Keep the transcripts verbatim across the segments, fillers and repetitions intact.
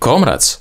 comrades.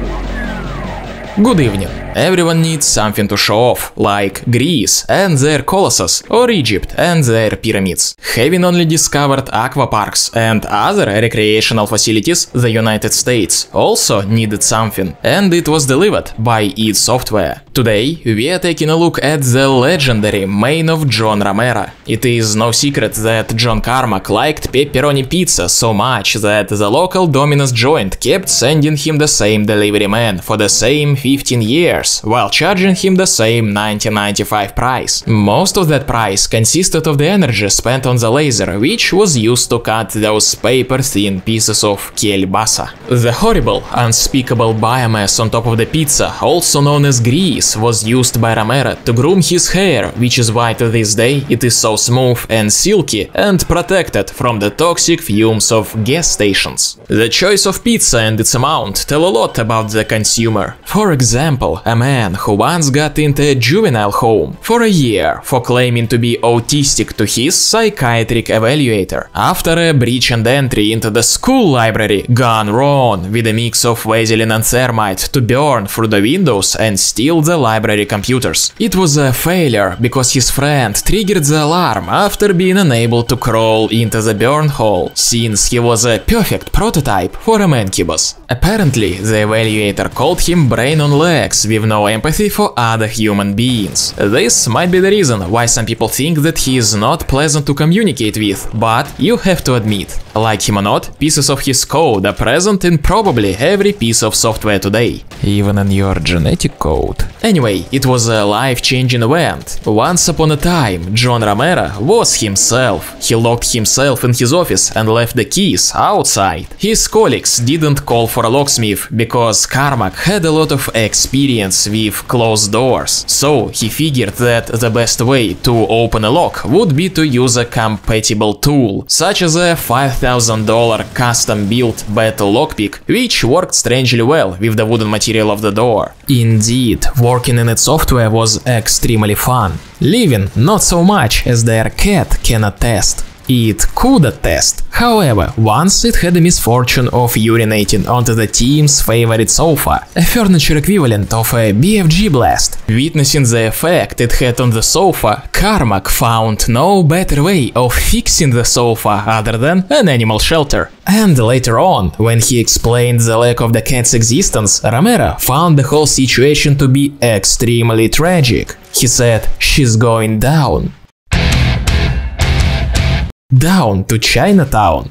Good evening. Everyone needs something to show off, like Greece and their colossus, or Egypt and their pyramids. Having only discovered aqua parks and other recreational facilities, the United States also needed something, and it was delivered by id Software. Today, we are taking a look at the legendary mane of John Romero. It is no secret that John Carmack liked pepperoni pizza so much that the local Domino's joint kept sending him the same delivery man for the same fifteen years, while charging him the same nineteen ninety-five price. Most of that price consisted of the energy spent on the laser, which was used to cut those paper-thin pieces of kielbasa. The horrible, unspeakable biomass on top of the pizza, also known as grease, was used by Romero to groom his hair, which is why to this day it is so smooth and silky and protected from the toxic fumes of gas stations. The choice of pizza and its amount tell a lot about the consumer. For example, a man who once got into a juvenile home for a year for claiming to be autistic to his psychiatric evaluator, after a breach and entry into the school library gone wrong with a mix of Vaseline and thermite to burn through the windows and steal the library computers. It was a failure because his friend triggered the alarm after being unable to crawl into the burn hole, since he was a perfect prototype for a mancubus. Apparently, the evaluator called him brain on legs with no empathy for other human beings. This might be the reason why some people think that he is not pleasant to communicate with, but you have to admit, like him or not, pieces of his code are present in probably every piece of software today, even in your genetic code. Anyway, it was a life-changing event. Once upon a time, John Romero was himself. He locked himself in his office and left the keys outside. His colleagues didn't call for a locksmith because Carmack had a lot of experience with closed doors, so he figured that the best way to open a lock would be to use a compatible tool, such as a five thousand dollar custom-built battle lockpick, which worked strangely well with the wooden material of the door. Indeed, working in its software was extremely fun. Living not so much, as their cat can attest. It could attest. However, once it had the misfortune of urinating onto the team's favorite sofa, a furniture equivalent of a B F G blast. Witnessing the effect it had on the sofa, Carmack found no better way of fixing the sofa other than an animal shelter. And later on, when he explained the lack of the cat's existence, Romero found the whole situation to be extremely tragic. He said, "She's going down. Down to Chinatown."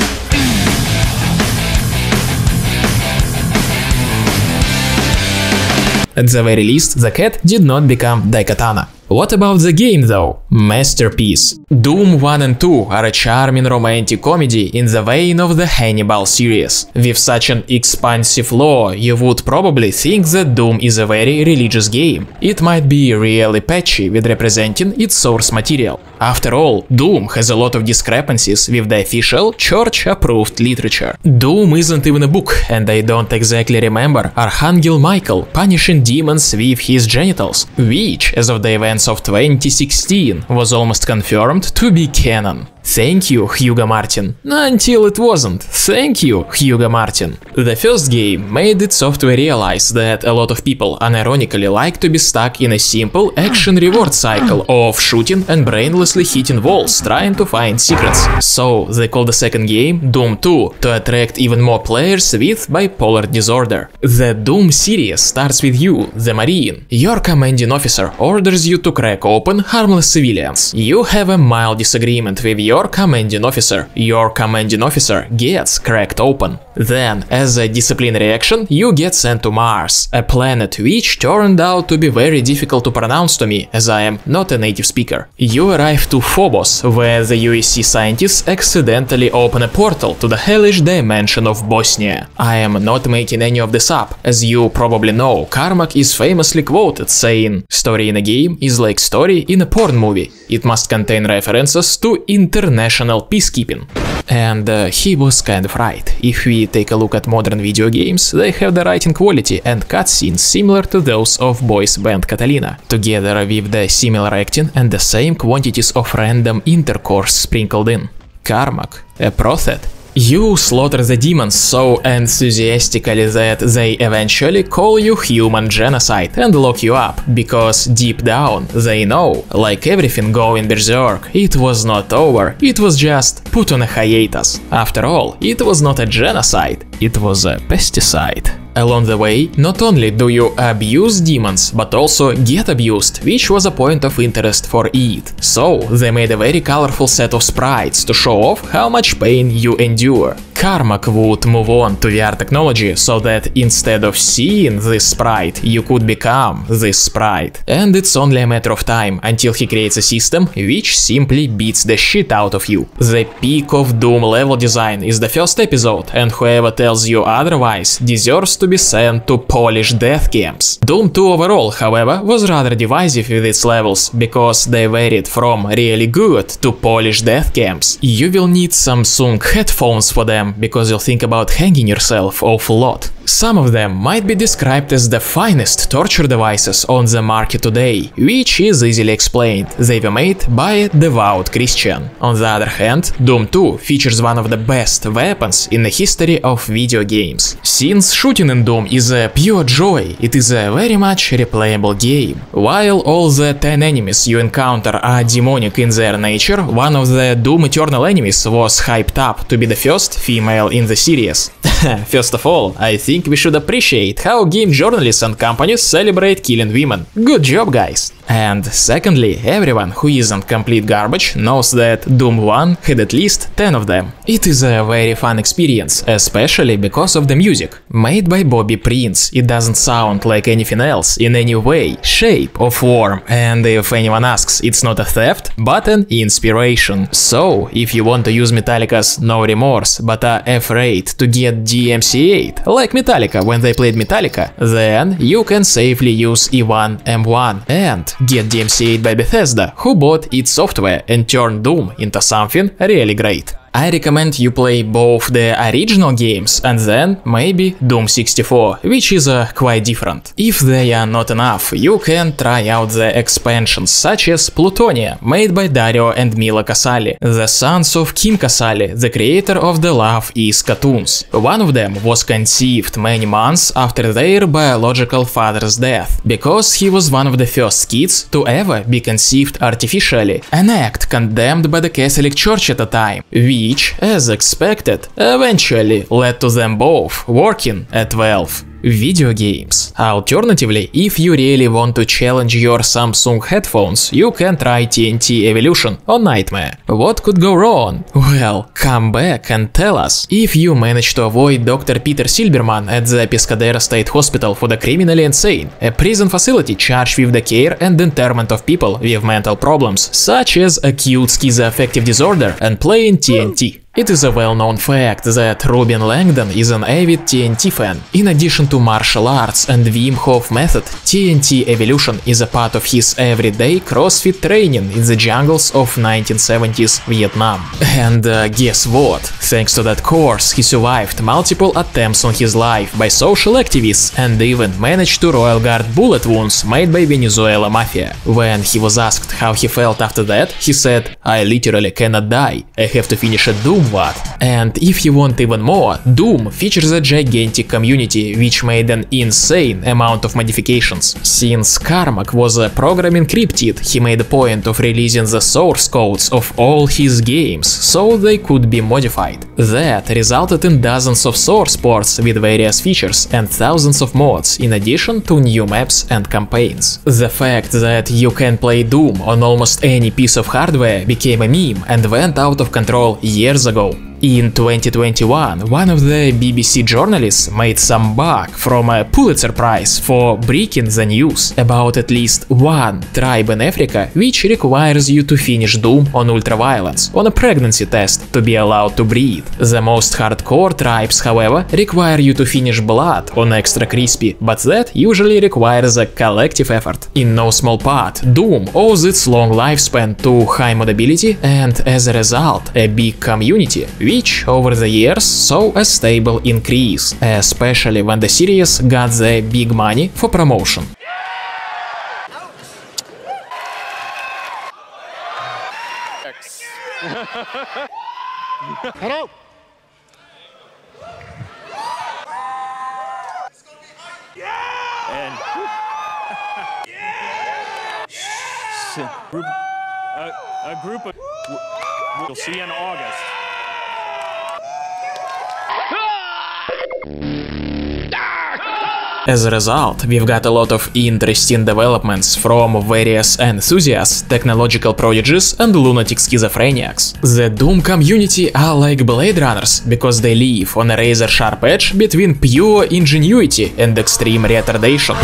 At the very least, the cat did not become Daikatana. What about the game though? Masterpiece. Doom one and two are a charming romantic comedy in the vein of the Hannibal series. With such an expansive lore, you would probably think that Doom is a very religious game. It might be really patchy with representing its source material. After all, Doom has a lot of discrepancies with the official church-approved literature. Doom isn't even a book, and I don't exactly remember Archangel Michael punishing demons with his genitals, which, as of the event of twenty sixteen, was almost confirmed to be canon. Thank you, Hugo Martin. Until it wasn't. Thank you, Hugo Martin. The first game made id Software realize that a lot of people unironically like to be stuck in a simple action reward cycle of shooting and brainlessly hitting walls trying to find secrets. So they called the second game Doom two to attract even more players with bipolar disorder. The Doom series starts with you, the Marine. Your commanding officer orders you to crack open harmless civilians. You have a mild disagreement with your Your commanding officer. Your commanding officer gets cracked open. Then, as a disciplinary action, you get sent to Mars, a planet which turned out to be very difficult to pronounce to me, as I am not a native speaker. You arrive to Phobos, where the U S C scientists accidentally open a portal to the hellish dimension of Bosnia. I am not making any of this up. As you probably know, Carmack is famously quoted saying, "Story in a game is like story in a porn movie. It must contain references to international peacekeeping." And uh, he was kind of right. If we take a look at modern video games, they have the writing quality and cutscenes similar to those of boys band Catalina, together with the similar acting and the same quantities of random intercourse sprinkled in. Carmack, a prophet, You slaughter the demons so enthusiastically that they eventually call you human genocide and lock you up, because deep down they know, like everything going berserk, it was not over, it was just put on a hiatus. After all, it was not a genocide, it was a pesticide. Along the way, not only do you abuse demons, but also get abused, which was a point of interest for it. So, they made a very colorful set of sprites to show off how much pain you endure. Carmack would move on to V R technology so that instead of seeing this sprite, you could become this sprite. And it's only a matter of time until he creates a system which simply beats the shit out of you. The peak of Doom level design is the first episode, and whoever tells you otherwise deserves to be sent to Polish death camps. Doom two overall, however, was rather divisive with its levels, because they varied from really good to Polish death camps. You will need Samsung headphones for them, because you'll think about hanging yourself awful lot. Some of them might be described as the finest torture devices on the market today, which is easily explained. They were made by a devout Christian. On the other hand, Doom two features one of the best weapons in the history of video games. Since shooting in Doom is a pure joy, it is a very much replayable game. While all the ten enemies you encounter are demonic in their nature, one of the Doom Eternal enemies was hyped up to be the first female in the series. First of all, I think we should appreciate how game journalists and companies celebrate killing women. Good job, guys! And secondly, everyone who isn't complete garbage knows that Doom one had at least ten of them. It is a very fun experience, especially because of the music. Made by Bobby Prince, it doesn't sound like anything else in any way, shape or form, and if anyone asks, it's not a theft, but an inspiration. So, if you want to use Metallica's No Remorse, but are afraid to get D M C A', like Metallica when they played Metallica, then you can safely use E one M one and get D M C A' by Bethesda, who bought its software and turned Doom into something really great. I recommend you play both the original games and then maybe Doom sixty-four, which is uh, quite different. If they are not enough, you can try out the expansions such as Plutonia, made by Dario and Mila Casali, the sons of Kim Casali, the creator of the Love Is cartoons. One of them was conceived many months after their biological father's death, because he was one of the first kids to ever be conceived artificially, an act condemned by the Catholic Church at the time, which, as expected, eventually led to them both working at Valve. Video games. Alternatively, if you really want to challenge your Samsung headphones, you can try T N T Evolution or Nightmare. What could go wrong? Well, come back and tell us. If you managed to avoid Doctor Peter Silberman at the Pescadero State Hospital for the Criminally Insane, a prison facility charged with the care and internment of people with mental problems, such as acute schizoaffective disorder, and playing T N T. It is a well-known fact that Ruben Langdon is an avid T N T fan. In addition to martial arts and Wim Hof method, T N T Evolution is a part of his everyday CrossFit training in the jungles of nineteen seventies Vietnam. And uh, guess what? Thanks to that course, he survived multiple attempts on his life by social activists and even managed to royal guard bullet wounds made by Venezuela Mafia. When he was asked how he felt after that, he said, "I literally cannot die, I have to finish a Doom what?" And if you want even more, Doom features a gigantic community which made an insane amount of modifications. Since Carmack was a programming cryptid, he made a point of releasing the source codes of all his games so they could be modified. That resulted in dozens of source ports with various features and thousands of mods, in addition to new maps and campaigns. The fact that you can play Doom on almost any piece of hardware became a meme and went out of control years ago. In twenty twenty-one, one of the B B C journalists made some bug from a Pulitzer Prize for breaking the news about at least one tribe in Africa which requires you to finish Doom on ultraviolence on a pregnancy test to be allowed to breed. The most hardcore tribes, however, require you to finish Blood on Extra Crispy, but that usually requires a collective effort. In no small part, Doom owes its long lifespan to high modability and, as a result, a big community, which over the years saw a stable increase, especially when the series got the big money for promotion. Hello. And group, a, a group of we'll see in August. As a result, we've got a lot of interesting developments from various enthusiasts, technological prodigies, and lunatic schizophreniacs. The Doom community are like Blade Runners, because they live on a razor-sharp edge between pure ingenuity and extreme retardation.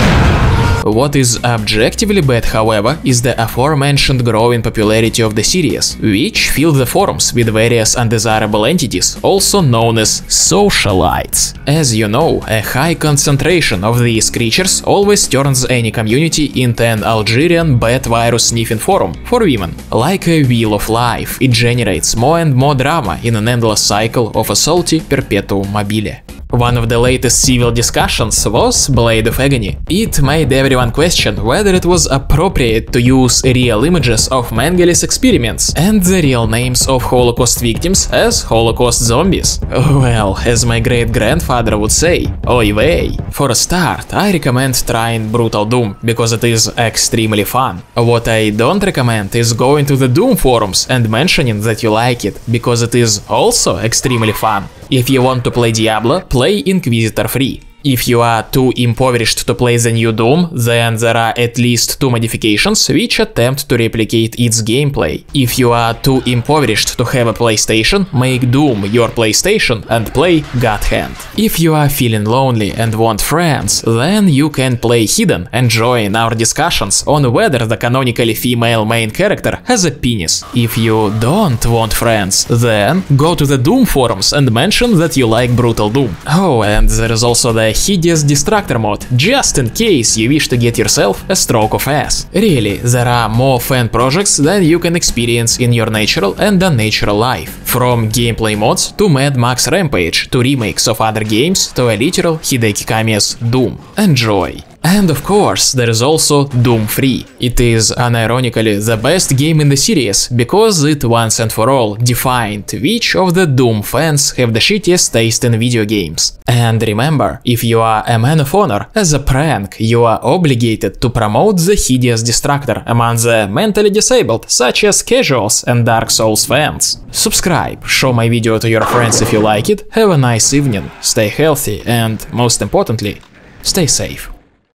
What is objectively bad, however, is the aforementioned growing popularity of the series, which filled the forums with various undesirable entities, also known as socialites. As you know, a high concentration of these creatures always turns any community into an Algerian bat virus sniffing forum for women. Like a wheel of life, it generates more and more drama in an endless cycle of a salty perpetuum mobile. One of the latest civil discussions was Blade of Agony. It made everyone question whether it was appropriate to use real images of Mengeles experiments and the real names of Holocaust victims as Holocaust zombies. Well, as my great-grandfather would say, oy vey. For a start, I recommend trying Brutal Doom, because it is extremely fun. What I don't recommend is going to the Doom forums and mentioning that you like it, because it is also extremely fun. If you want to play Diablo, play Inquisitor free. If you are too impoverished to play the new Doom, then there are at least two modifications which attempt to replicate its gameplay. If you are too impoverished to have a PlayStation, make Doom your PlayStation and play God Hand. If you are feeling lonely and want friends, then you can play Hedon and join our discussions on whether the canonically female main character has a penis. If you don't want friends, then go to the Doom forums and mention that you like Brutal Doom. Oh, and there is also the Hideous Destructor mod, just in case you wish to get yourself a stroke of ass. Really, there are more fan projects than you can experience in your natural and unnatural life. From gameplay mods to Mad Max Rampage, to remakes of other games, to a literal Hideki Kamiya's Doom. Enjoy! And of course, there is also Doom three. It is unironically the best game in the series, because it once and for all defined which of the Doom fans have the shittiest taste in video games. And remember, if you are a man of honor, as a prank, you are obligated to promote the Hideous Destructor among the mentally disabled, such as casuals and Dark Souls fans. Subscribe, show my video to your friends if you like it, have a nice evening, stay healthy, and most importantly, stay safe.